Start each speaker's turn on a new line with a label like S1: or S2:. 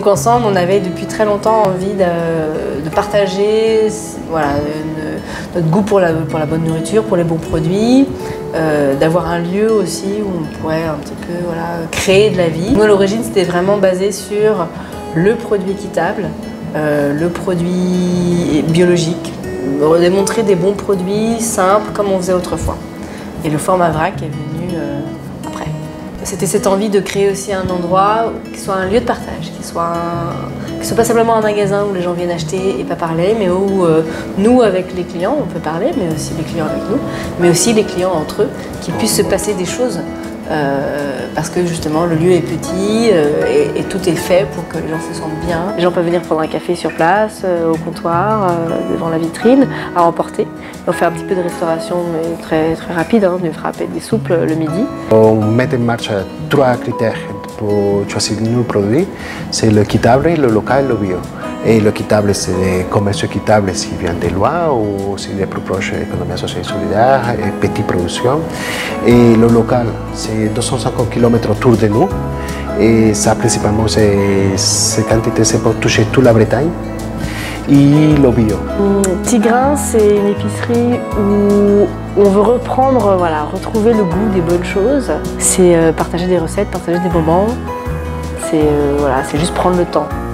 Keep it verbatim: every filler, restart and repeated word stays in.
S1: ensemble, on avait depuis très longtemps envie de, de partager voilà, une, notre goût pour la, pour la bonne nourriture, pour les bons produits, euh, d'avoir un lieu aussi où on pourrait un petit peu voilà, créer de la vie. Nous, à l'origine, c'était vraiment basé sur le produit équitable, euh, le produit biologique, démontrer des bons produits simples comme on faisait autrefois. Et le format vrac est venu euh, après. C'était cette envie de créer aussi un endroit qui soit un lieu de partage, qui soit, un, qui soit pas simplement un magasin où les gens viennent acheter et pas parler, mais où euh, nous, avec les clients, on peut parler, mais aussi les clients avec nous, mais aussi les clients entre eux, qu'il puisse se passer des choses. Euh, parce que justement le lieu est petit euh, et, et tout est fait pour que les gens se sentent bien. Les gens peuvent venir prendre un café sur place, euh, au comptoir, euh, devant la vitrine, à emporter. Et on fait un petit peu de restauration mais très, très rapide, hein, du frappé, des soupes le midi.
S2: On met en marche trois critères pour choisir nos produits, c'est l'équitable, le local et le bio. Et l'équitable, c'est le commerce équitable s'il vient des lois ou s'il est plus proche de l'économie sociale et solidaire et petite production. Et le local, c'est deux cent cinquante kilomètres autour de nous. Et ça, principalement, ces quantités, c'est pour toucher toute la Bretagne. Et le bio.
S1: Tigrin, c'est une épicerie où on veut reprendre, voilà, retrouver le goût des bonnes choses. C'est euh, partager des recettes, partager des moments. C'est euh, voilà, c'est juste prendre le temps.